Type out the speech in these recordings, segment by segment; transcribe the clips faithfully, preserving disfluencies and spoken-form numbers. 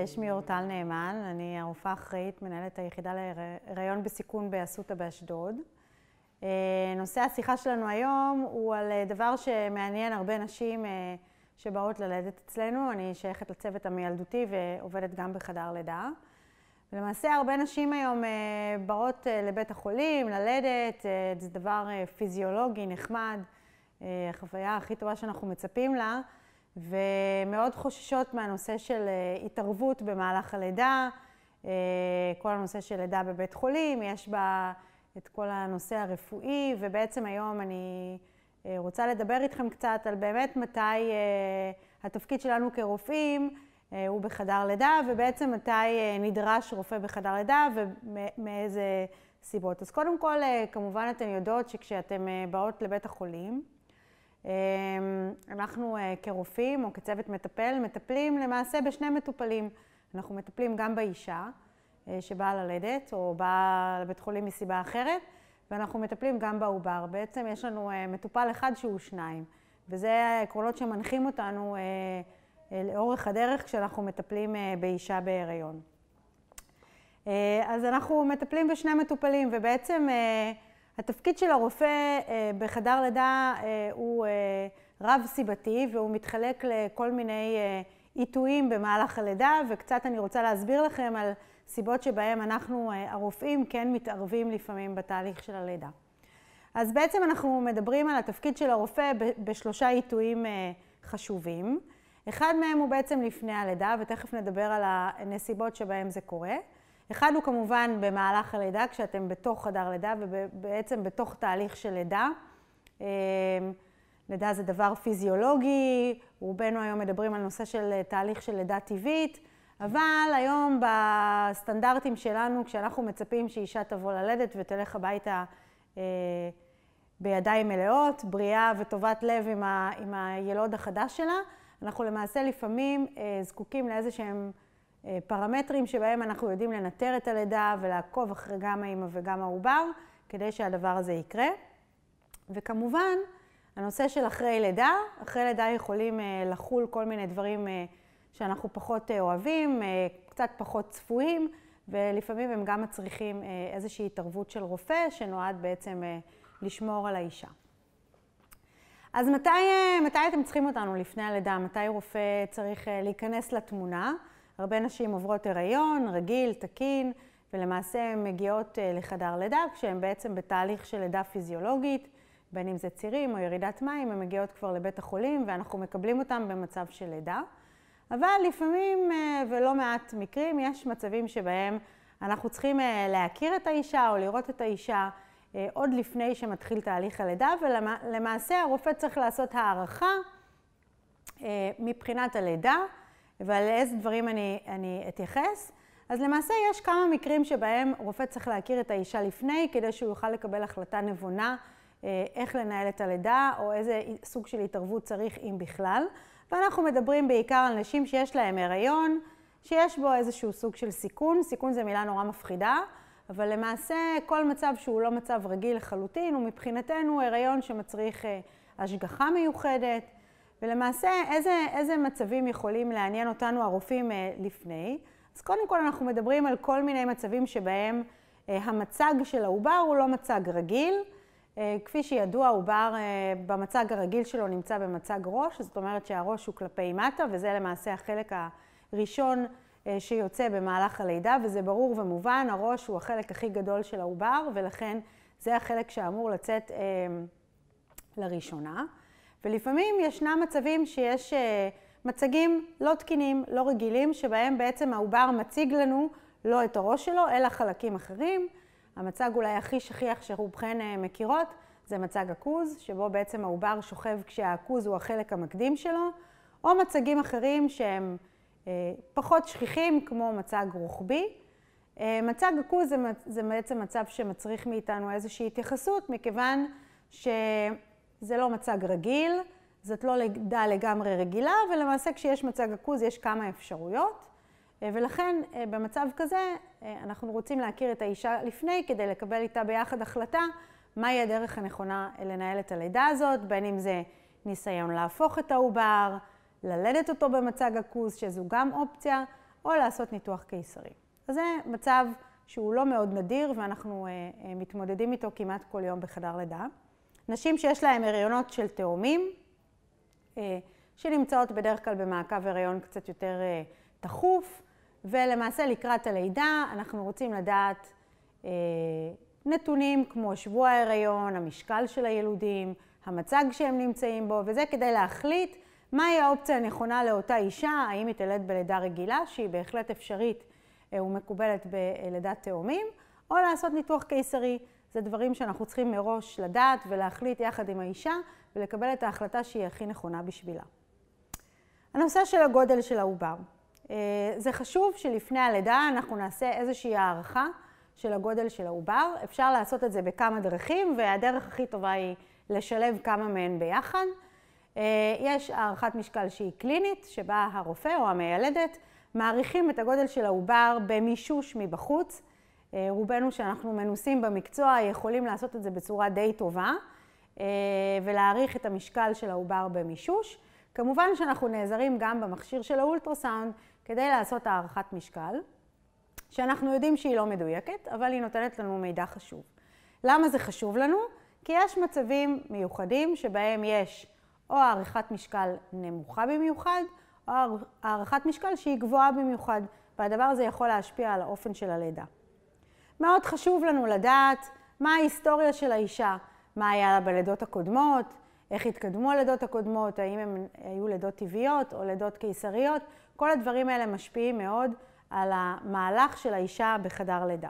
שמי אורטל נאמן, אני הרופאה האחראית, מנהלת היחידה להיריון בסיכון באסותא באשדוד. נושא השיחה שלנו היום הוא על דבר שמעניין הרבה נשים שבאות ללדת אצלנו. אני שייכת לצוות המיילדותי ועובדת גם בחדר לידה. ולמעשה הרבה נשים היום באות לבית החולים, ללדת, זה דבר פיזיולוגי, נחמד, החוויה הכי טובה שאנחנו מצפים לה, ומאוד חוששות מהנושא של התערבות במהלך הלידה, כל הנושא של לידה בבית חולים, יש בה את כל הנושא הרפואי, ובעצם היום אני רוצה לדבר איתכם קצת על באמת מתי התפקיד שלנו כרופאים הוא בחדר לידה, ובעצם מתי נדרש רופא בחדר לידה ומאיזה סיבות. אז קודם כל, כמובן אתן יודעות שכשאתן באות לבית החולים, אנחנו כרופאים או כצוות מטפל, מטפלים למעשה בשני מטופלים. אנחנו מטפלים גם באישה שבאה ללדת או באה לבית חולים מסיבה אחרת, ואנחנו מטפלים גם בעובר. בעצם יש לנו מטופל אחד שהוא שניים, וזה העקרונות שמנחים אותנו לאורך הדרך כשאנחנו מטפלים באישה בהיריון. אז אנחנו מטפלים בשני מטופלים, ובעצם התפקיד של הרופא בחדר לידה הוא רב סיבתי, והוא מתחלק לכל מיני עיתויים במהלך הלידה, וקצת אני רוצה להסביר לכם על סיבות שבהם אנחנו הרופאים כן מתערבים לפעמים בתהליך של הלידה. אז בעצם אנחנו מדברים על התפקיד של הרופא בשלושה עיתויים חשובים. אחד מהם הוא בעצם לפני הלידה, ותכף נדבר על הנסיבות שבהם זה קורה. אחד הוא כמובן במהלך הלידה, כשאתם בתוך חדר לידה ובעצם בתוך תהליך של לידה. לידה זה דבר פיזיולוגי, רובנו היום מדברים על נושא של תהליך של לידה טבעית, אבל היום בסטנדרטים שלנו, כשאנחנו מצפים שאישה תבוא ללדת ותלך הביתה בידיים מלאות, בריאה וטובת לב עם, ה, עם הילוד החדש שלה, אנחנו למעשה לפעמים זקוקים לאיזה שהם פרמטרים שבהם אנחנו יודעים לנטר את הלידה ולעקוב אחרי גם האמא וגם העובר, כדי שהדבר הזה יקרה. וכמובן, הנושא של אחרי לידה, אחרי לידה יכולים לחול כל מיני דברים שאנחנו פחות אוהבים, קצת פחות צפויים, ולפעמים הם גם מצריכים איזושהי התערבות של רופא שנועד בעצם לשמור על האישה. אז מתי, מתי אתם צריכים אותנו לפני הלידה? מתי רופא צריך להיכנס לתמונה? הרבה נשים עוברות הריון, רגיל, תקין, ולמעשה הן מגיעות לחדר לידה, כשהן בעצם בתהליך של לידה פיזיולוגית, בין אם זה צירים או ירידת מים, הן מגיעות כבר לבית החולים, ואנחנו מקבלים אותן במצב של לידה. אבל לפעמים, ולא מעט מקרים, יש מצבים שבהם אנחנו צריכים להכיר את האישה או לראות את האישה עוד לפני שמתחיל תהליך הלידה, ולמעשה הרופא צריך לעשות הערכה מבחינת הלידה, ועל איזה דברים אני, אני אתייחס. אז למעשה יש כמה מקרים שבהם רופא צריך להכיר את האישה לפני, כדי שהוא יוכל לקבל החלטה נבונה איך לנהל את הלידה, או איזה סוג של התערבות צריך אם בכלל. ואנחנו מדברים בעיקר על נשים שיש להם הריון, שיש בו איזשהו סוג של סיכון. סיכון זה מילה נורא מפחידה, אבל למעשה כל מצב שהוא לא מצב רגיל לחלוטין, הוא מבחינתנו הריון שמצריך השגחה מיוחדת. ולמעשה איזה, איזה מצבים יכולים לעניין אותנו הרופאים לפני. אז קודם כל אנחנו מדברים על כל מיני מצבים שבהם המצג של העובר הוא לא מצג רגיל. כפי שידוע, העובר במצג הרגיל שלו נמצא במצג ראש, זאת אומרת שהראש הוא כלפי מטה, וזה למעשה החלק הראשון שיוצא במהלך הלידה, וזה ברור ומובן, הראש הוא החלק הכי גדול של העובר, ולכן זה החלק שאמור לצאת לראשונה. ולפעמים ישנם מצבים שיש מצגים לא תקינים, לא רגילים, שבהם בעצם העובר מציג לנו לא את הראש שלו, אלא חלקים אחרים. המצג אולי הכי שכיח שרובכן מכירות, זה מצג עכוז, שבו בעצם העובר שוכב כשהעכוז הוא החלק המקדים שלו, או מצגים אחרים שהם פחות שכיחים, כמו מצג רוחבי. מצג עכוז זה, זה בעצם מצב שמצריך מאיתנו איזושהי התייחסות, מכיוון שזה לא מצג רגיל, זאת לא לידה לגמרי רגילה, ולמעשה כשיש מצג עכוז יש כמה אפשרויות. ולכן במצב כזה אנחנו רוצים להכיר את האישה לפני כדי לקבל איתה ביחד החלטה מהי הדרך הנכונה לנהל את הלידה הזאת, בין אם זה ניסיון להפוך את העובר, ללדת אותו במצג עכוז, שזו גם אופציה, או לעשות ניתוח קיסרי. אז זה מצב שהוא לא מאוד נדיר ואנחנו מתמודדים איתו כמעט כל יום בחדר לידה. נשים שיש להן הריונות של תאומים, שנמצאות בדרך כלל במעקב הריון קצת יותר תכוף, ולמעשה לקראת הלידה אנחנו רוצים לדעת נתונים כמו שבוע ההיריון, המשקל של הילודים, המצג שהם נמצאים בו, וזה כדי להחליט מהי האופציה הנכונה לאותה אישה, האם היא תלד בלידה רגילה, שהיא בהחלט אפשרית ומקובלת בלידת תאומים, או לעשות ניתוח קיסרי. זה דברים שאנחנו צריכים מראש לדעת ולהחליט יחד עם האישה ולקבל את ההחלטה שהיא הכי נכונה בשבילה. הנושא של הגודל של העובר. זה חשוב שלפני הלידה אנחנו נעשה איזושהי הערכה של הגודל של העובר. אפשר לעשות את זה בכמה דרכים, והדרך הכי טובה היא לשלב כמה מהן ביחד. יש הערכת משקל שהיא קלינית, שבה הרופא או המיילדת מעריכים את הגודל של העובר במישוש מבחוץ. רובנו שאנחנו מנוסים במקצוע יכולים לעשות את זה בצורה די טובה, ולהעריך את המשקל של העובר במישוש. כמובן שאנחנו נעזרים גם במכשיר של האולטרסאונד כדי לעשות הערכת משקל, שאנחנו יודעים שהיא לא מדויקת, אבל היא נותנת לנו מידע חשוב. למה זה חשוב לנו? כי יש מצבים מיוחדים שבהם יש או הערכת משקל נמוכה במיוחד, או הערכת משקל שהיא גבוהה במיוחד, והדבר הזה יכול להשפיע על האופן של הלידה. מאוד חשוב לנו לדעת מה ההיסטוריה של האישה, מה היה לה בלידות הקודמות, איך התקדמו הלידות הקודמות, האם הן היו לידות טבעיות או לידות קיסריות. כל הדברים האלה משפיעים מאוד על המהלך של האישה בחדר לידה.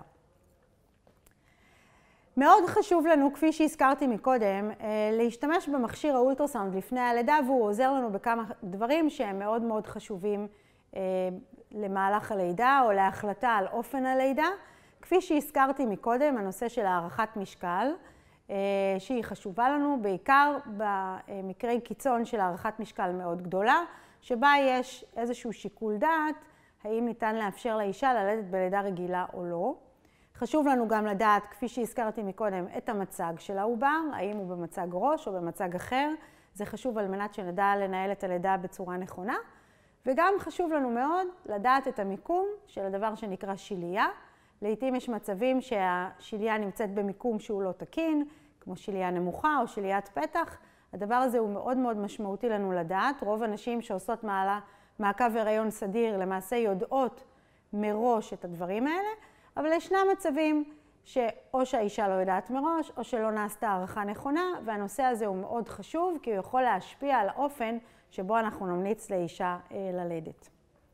מאוד חשוב לנו, כפי שהזכרתי מקודם, להשתמש במכשיר האולטרסאונד לפני הלידה, והוא עוזר לנו בכמה דברים שהם מאוד מאוד חשובים למהלך הלידה או להחלטה על אופן הלידה. כפי שהזכרתי מקודם, הנושא של הערכת משקל, שהיא חשובה לנו, בעיקר במקרי קיצון של הערכת משקל מאוד גדולה, שבה יש איזשהו שיקול דעת, האם ניתן לאפשר לאישה ללדת בלידה רגילה או לא. חשוב לנו גם לדעת, כפי שהזכרתי מקודם, את המצג של העובר, האם הוא במצג ראש או במצג אחר. זה חשוב על מנת שנדע לנהל את הלידה בצורה נכונה. וגם חשוב לנו מאוד לדעת את המיקום של הדבר שנקרא שיליה. לעתים יש מצבים שהשיליה נמצאת במיקום שהוא לא תקין, כמו שיליה נמוכה או שליית פתח. הדבר הזה הוא מאוד מאוד משמעותי לנו לדעת. רוב הנשים שעושות מעלה, מעקב הריון סדיר למעשה יודעות מראש את הדברים האלה, אבל ישנם מצבים שאו שהאישה לא יודעת מראש, או שלא נעשתה הערכה נכונה, והנושא הזה הוא מאוד חשוב, כי הוא יכול להשפיע על האופן שבו אנחנו נמליץ לאישה ללדת.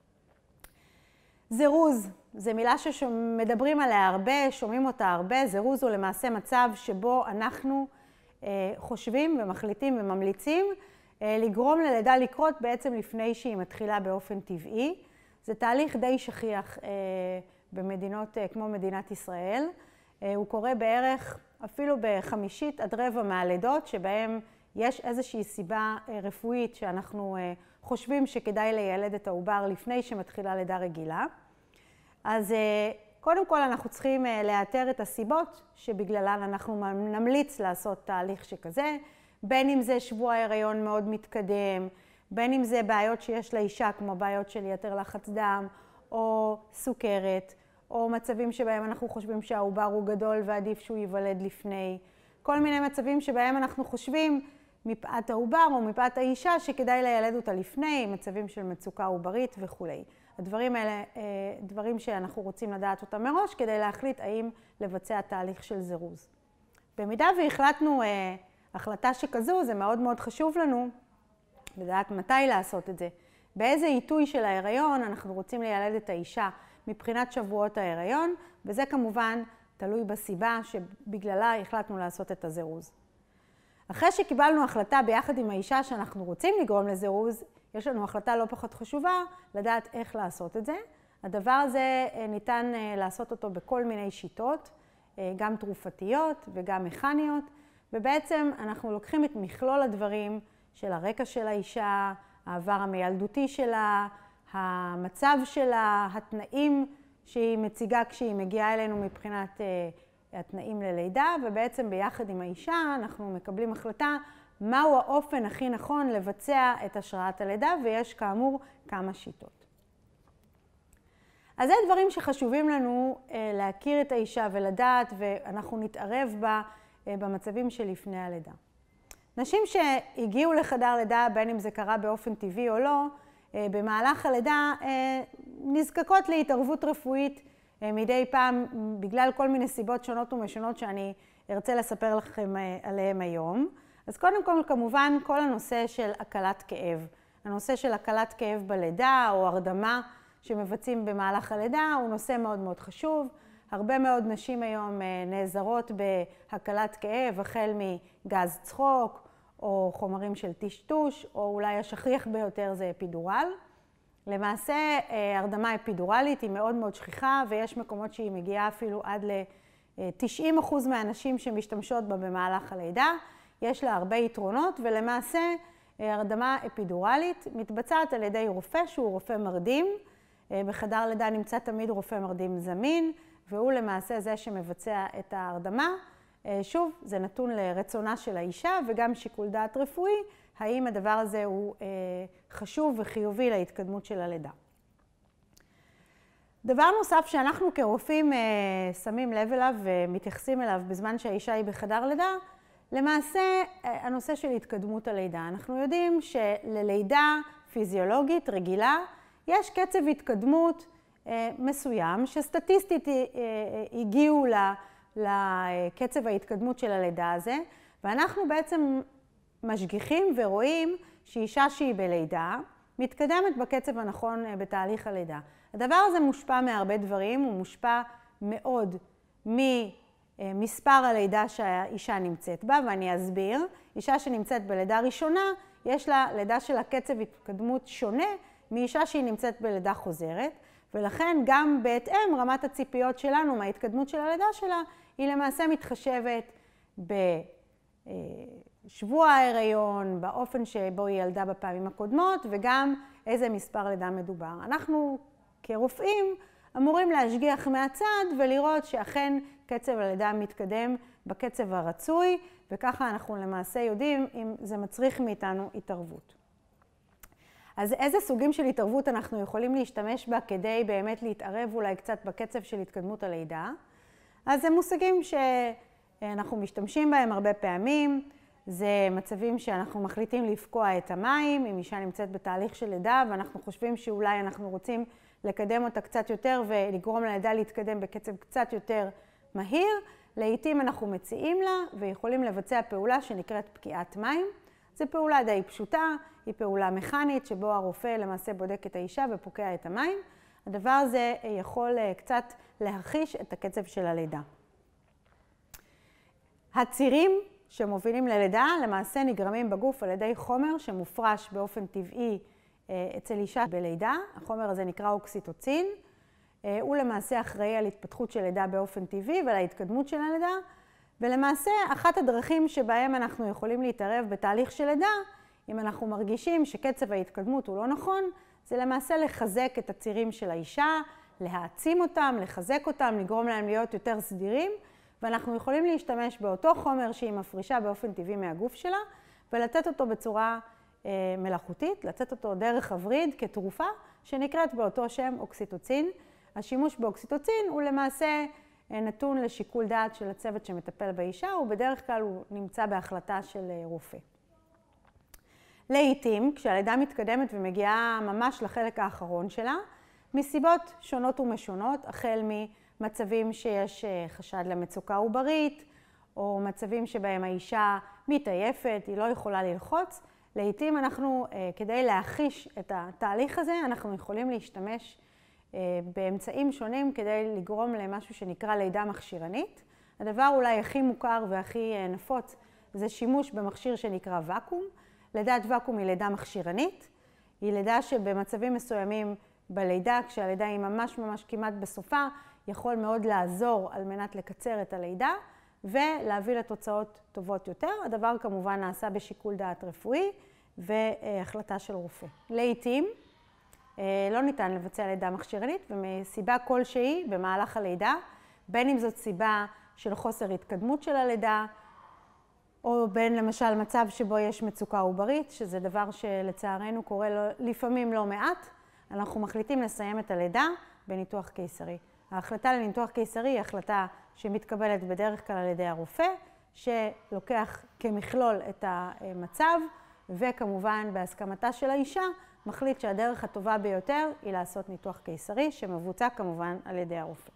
זירוז, זו מילה שמדברים עליה הרבה, שומעים אותה הרבה. זירוז הוא למעשה מצב שבו אנחנו חושבים ומחליטים וממליצים לגרום ללידה לקרות בעצם לפני שהיא מתחילה באופן טבעי. זה תהליך די שכיח במדינות כמו מדינת ישראל. הוא קורה בערך אפילו בחמישית עד רבע מהלידות, שבהם יש איזושהי סיבה רפואית שאנחנו חושבים שכדאי לילד את העובר לפני שמתחילה לידה רגילה. אז קודם כל אנחנו צריכים לאתר את הסיבות שבגללן אנחנו נמליץ לעשות תהליך שכזה, בין אם זה שבוע הריון מאוד מתקדם, בין אם זה בעיות שיש לאישה כמו בעיות של יתר לחץ דם או סוכרת, או מצבים שבהם אנחנו חושבים שהעובר הוא גדול ועדיף שהוא ייוולד לפני. כל מיני מצבים שבהם אנחנו חושבים מפאת העובר או מפאת האישה שכדאי לילד אותה לפני, מצבים של מצוקה עוברית וכו'. הדברים האלה, דברים שאנחנו רוצים לדעת אותם מראש כדי להחליט האם לבצע תהליך של זירוז. במידה והחלטנו החלטה שכזו, זה מאוד מאוד חשוב לנו לדעת מתי לעשות את זה. באיזה עיתוי של ההיריון אנחנו רוצים לילד את האישה מבחינת שבועות ההיריון, וזה כמובן תלוי בסיבה שבגללה החלטנו לעשות את הזירוז. אחרי שקיבלנו החלטה ביחד עם האישה שאנחנו רוצים לגרום לזירוז, יש לנו החלטה לא פחות חשובה לדעת איך לעשות את זה. הדבר הזה ניתן לעשות אותו בכל מיני שיטות, גם תרופתיות וגם מכניות, ובעצם אנחנו לוקחים את מכלול הדברים של הרקע של האישה, העבר המילדותי שלה, המצב שלה, התנאים שהיא מציגה כשהיא מגיעה אלינו מבחינת התנאים ללידה, ובעצם ביחד עם האישה אנחנו מקבלים החלטה מהו האופן הכי נכון לבצע את השראת הלידה, ויש כאמור כמה שיטות. אז זה דברים שחשובים לנו להכיר את האישה ולדעת, ואנחנו נתערב בה במצבים שלפני הלידה. נשים שהגיעו לחדר לידה, בין אם זה קרה באופן טבעי או לא, במהלך הלידה נזקקות להתערבות רפואית מדי פעם, בגלל כל מיני סיבות שונות ומשונות שאני ארצה לספר לכם עליהם היום. אז קודם כל, כמובן, כל הנושא של הקלת כאב. הנושא של הקלת כאב בלידה או הרדמה שמבצעים במהלך הלידה הוא נושא מאוד מאוד חשוב. הרבה מאוד נשים היום נעזרות בהקלת כאב, החל מגז צחוק או חומרים של טשטוש, או אולי השכיח ביותר זה אפידורל. למעשה, הרדמה אפידורלית היא מאוד מאוד שכיחה, ויש מקומות שהיא מגיעה אפילו עד ל-תשעים אחוז מהנשים שמשתמשות בה במהלך הלידה. יש לה הרבה יתרונות, ולמעשה הרדמה אפידורלית מתבצעת על ידי רופא שהוא רופא מרדים. בחדר לידה נמצא תמיד רופא מרדים זמין, והוא למעשה זה שמבצע את ההרדמה. שוב, זה נתון לרצונה של האישה וגם שיקול דעת רפואי, האם הדבר הזה הוא חשוב וחיובי להתקדמות של הלידה. דבר נוסף שאנחנו כרופאים שמים לב אליו ומתייחסים אליו בזמן שהאישה היא בחדר לידה, למעשה הנושא של התקדמות הלידה. אנחנו יודעים שללידה פיזיולוגית רגילה יש קצב התקדמות מסוים שסטטיסטית הגיעו לקצב ההתקדמות של הלידה הזה, ואנחנו בעצם משגיחים ורואים שאישה שהיא בלידה מתקדמת בקצב הנכון בתהליך הלידה. הדבר הזה מושפע מהרבה דברים, הוא מושפע מאוד ממספר הלידה שהאישה נמצאת בה, ואני אסביר. אישה שנמצאת בלידה ראשונה, יש לה לידה של הקצב התקדמות שונה מאישה שהיא נמצאת בלידה חוזרת, ולכן גם בהתאם רמת הציפיות שלנו מההתקדמות של הלידה שלה, היא למעשה מתחשבת בשבוע ההיריון, באופן שבו היא ילדה בפעמים הקודמות, וגם איזה מספר לידה מדובר. אנחנו כרופאים אמורים להשגיח מהצד ולראות שאכן קצב הלידה מתקדם בקצב הרצוי, וככה אנחנו למעשה יודעים אם זה מצריך מאיתנו התערבות. אז איזה סוגים של התערבות אנחנו יכולים להשתמש בה כדי באמת להתערב אולי קצת בקצב של התקדמות הלידה? אז זה מושגים שאנחנו משתמשים בהם הרבה פעמים. זה מצבים שאנחנו מחליטים לפקוע את המים, אם אישה נמצאת בתהליך של לידה, ואנחנו חושבים שאולי אנחנו רוצים לקדם אותה קצת יותר ולגרום ללידה להתקדם בקצב קצת יותר מהיר. לעתים אנחנו מציעים לה ויכולים לבצע פעולה שנקראת פקיעת מים. זו פעולה די פשוטה, היא פעולה מכנית שבו הרופא למעשה בודק את האישה ופוקע את המים. הדבר הזה יכול קצת להחיש את הקצב של הלידה. הצירים שמובילים ללידה למעשה נגרמים בגוף על ידי חומר שמופרש באופן טבעי אצל אישה בלידה. החומר הזה נקרא אוקסיטוצין. הוא למעשה אחראי על התפתחות של לידה באופן טבעי ועל ההתקדמות של הלידה. ולמעשה אחת הדרכים שבהם אנחנו יכולים להתערב בתהליך של לידה, אם אנחנו מרגישים שקצב ההתקדמות הוא לא נכון, זה למעשה לחזק את הצירים של האישה, להעצים אותם, לחזק אותם, לגרום להם להיות יותר סדירים, ואנחנו יכולים להשתמש באותו חומר שהיא מפרישה באופן טבעי מהגוף שלה, ולתת אותו בצורה אה, מלאכותית, לתת אותו דרך הווריד כתרופה, שנקראת באותו שם אוקסיטוצין. השימוש באוקסיטוצין הוא למעשה נתון לשיקול דעת של הצוות שמטפל באישה, ובדרך כלל הוא נמצא בהחלטה של רופא. לעתים, כשהלידה מתקדמת ומגיעה ממש לחלק האחרון שלה, מסיבות שונות ומשונות, החל ממצבים שיש חשד למצוקה עוברית, או מצבים שבהם האישה מתעייפת, היא לא יכולה ללחוץ, לעתים אנחנו, כדי להחיש את התהליך הזה, אנחנו יכולים להשתמש באמצעים שונים כדי לגרום למשהו שנקרא לידה מכשירנית. הדבר אולי הכי מוכר והכי נפוץ זה שימוש במכשיר שנקרא ואקום. לידת ואקום היא לידה מכשירנית. היא לידה שבמצבים מסוימים בלידה, כשהלידה היא ממש ממש כמעט בסופה, יכול מאוד לעזור על מנת לקצר את הלידה ולהביא לתוצאות טובות יותר. הדבר כמובן נעשה בשיקול דעת רפואי והחלטה של רופא. לעתים לא ניתן לבצע לידה מכשירנית, ומסיבה כלשהי במהלך הלידה, בין אם זאת סיבה של חוסר התקדמות של הלידה, או בין למשל מצב שבו יש מצוקה עוברית, שזה דבר שלצערנו קורה לפעמים לא מעט, אנחנו מחליטים לסיים את הלידה, בניתוח קיסרי. ההחלטה לניתוח קיסרי היא החלטה שמתקבלת בדרך כלל על ידי הרופא, שלוקח כמכלול את המצב, וכמובן בהסכמתה של האישה, מחליט שהדרך הטובה ביותר היא לעשות ניתוח קיסרי, שמבוצע כמובן על ידי הרופא.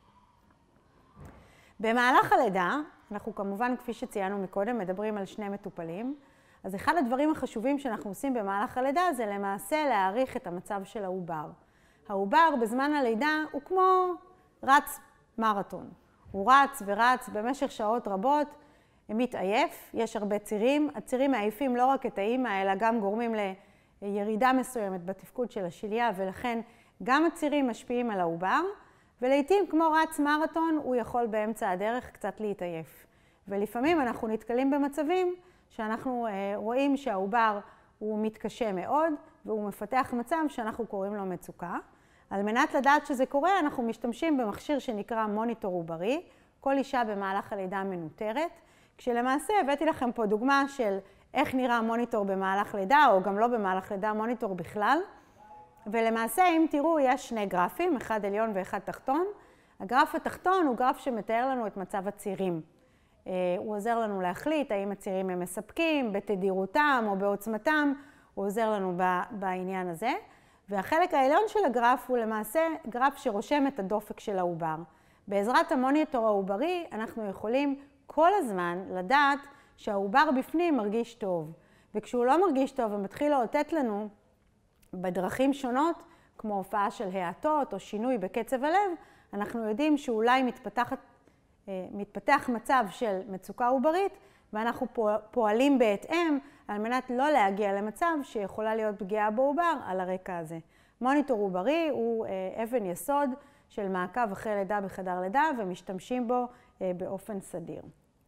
במהלך הלידה, אנחנו כמובן, כפי שציינו מקודם, מדברים על שני מטופלים. אז אחד הדברים החשובים שאנחנו עושים במהלך הלידה זה למעשה להעריך את המצב של העובר. העובר בזמן הלידה הוא כמו רץ מרתון. הוא רץ ורץ במשך שעות רבות, מתעייף, יש הרבה צירים. הצירים מעייפים לא רק את האמא, אלא גם גורמים לירידה מסוימת בתפקוד של השליה, ולכן גם הצירים משפיעים על העובר, ולעיתים כמו רץ מרתון הוא יכול באמצע הדרך קצת להתעייף. ולפעמים אנחנו נתקלים במצבים שאנחנו רואים שהעובר הוא מתקשה מאוד, והוא מפתח מצב שאנחנו קוראים לו מצוקה. על מנת לדעת שזה קורה, אנחנו משתמשים במכשיר שנקרא מוניטור עוברי. כל אישה במהלך הלידה מנוטרת, כשלמעשה הבאתי לכם פה דוגמה של איך נראה מוניטור במהלך לידה, או גם לא במהלך לידה, מוניטור בכלל. ולמעשה, אם תראו, יש שני גרפים, אחד עליון ואחד תחתון. הגרף התחתון הוא גרף שמתאר לנו את מצב הצירים. הוא עוזר לנו להחליט האם הצירים הם מספקים, בתדירותם או בעוצמתם, הוא עוזר לנו בעניין הזה. והחלק העליון של הגרף הוא למעשה גרף שרושם את הדופק של העובר. בעזרת המוניטור העוברי אנחנו יכולים כל הזמן לדעת שהעובר בפנים מרגיש טוב. וכשהוא לא מרגיש טוב ומתחיל לאותת לנו בדרכים שונות, כמו הופעה של האטות או שינוי בקצב הלב, אנחנו יודעים שאולי מתפתחת, מתפתח מצב של מצוקה עוברית, ואנחנו פועלים בהתאם על מנת לא להגיע למצב שיכולה להיות פגיעה בעובר על הרקע הזה. מוניטור עוברי הוא אבן יסוד של מעקב אחרי לידה בחדר לידה, ומשתמשים בו באופן סדיר.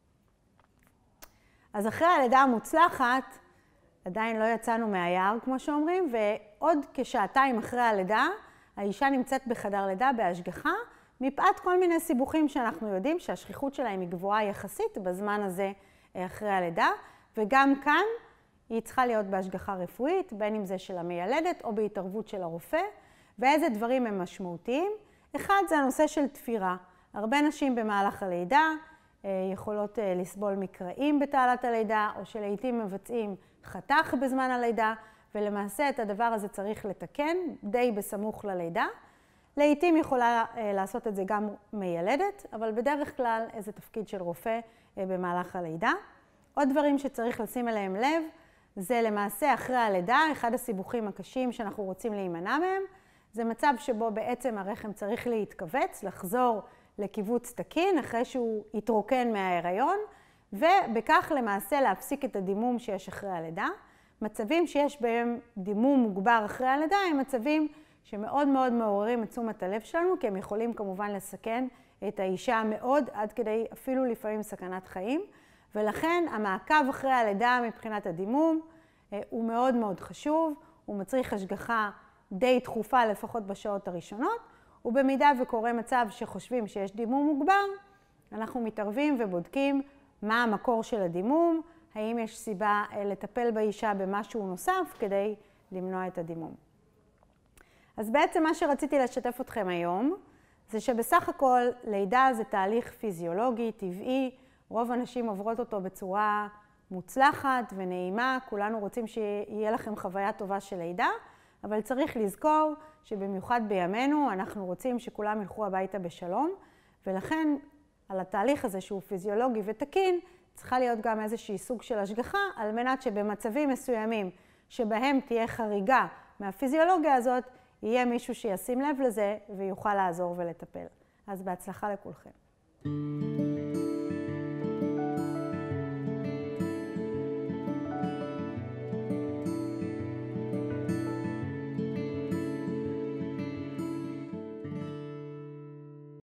אז אחרי הלידה המוצלחת, עדיין לא יצאנו מהיער, כמו שאומרים, ועוד כשעתיים אחרי הלידה, האישה נמצאת בחדר לידה בהשגחה, מפאת כל מיני סיבוכים שאנחנו יודעים שהשכיחות שלהם היא גבוהה יחסית בזמן הזה אחרי הלידה, וגם כאן היא צריכה להיות בהשגחה רפואית, בין אם זה של המיילדת או בהתערבות של הרופא. ואיזה דברים הם משמעותיים? אחד זה הנושא של תפירה. הרבה נשים במהלך הלידה יכולות לסבול מקרעים בתעלת הלידה, או שלעיתים מבצעים חתך בזמן הלידה, ולמעשה את הדבר הזה צריך לתקן די בסמוך ללידה. לעיתים יכולה לעשות את זה גם מיילדת, אבל בדרך כלל איזה תפקיד של רופא במהלך הלידה. עוד דברים שצריך לשים אליהם לב, זה למעשה אחרי הלידה, אחד הסיבוכים הקשים שאנחנו רוצים להימנע מהם, זה מצב שבו בעצם הרחם צריך להתכווץ, לחזור לקיבוץ תקין אחרי שהוא יתרוקן מההיריון, ובכך למעשה להפסיק את הדימום שיש אחרי הלידה. מצבים שיש בהם דימום מוגבר אחרי הלידה הם מצבים שמאוד מאוד מעוררים את תשומת הלב שלנו, כי הם יכולים כמובן לסכן את האישה מאוד, עד כדי אפילו לפעמים סכנת חיים. ולכן המעקב אחרי הלידה מבחינת הדימום הוא מאוד מאוד חשוב, הוא מצריך השגחה די תכופה לפחות בשעות הראשונות, ובמידה וקורה מצב שחושבים שיש דימום מוגבר, אנחנו מתערבים ובודקים מה המקור של הדימום, האם יש סיבה לטפל באישה במשהו נוסף כדי למנוע את הדימום. אז בעצם מה שרציתי לשתף אתכם היום, זה שבסך הכל לידה זה תהליך פיזיולוגי, טבעי, רוב הנשים עוברות אותו בצורה מוצלחת ונעימה, כולנו רוצים שיהיה לכם חוויה טובה של לידה, אבל צריך לזכור שבמיוחד בימינו אנחנו רוצים שכולם ילכו הביתה בשלום, ולכן על התהליך הזה שהוא פיזיולוגי ותקין, צריכה להיות גם איזושהי סוג של השגחה, על מנת שבמצבים מסוימים שבהם תהיה חריגה מהפיזיולוגיה הזאת, יהיה מישהו שישים לב לזה ויוכל לעזור ולטפל. אז בהצלחה לכולכם.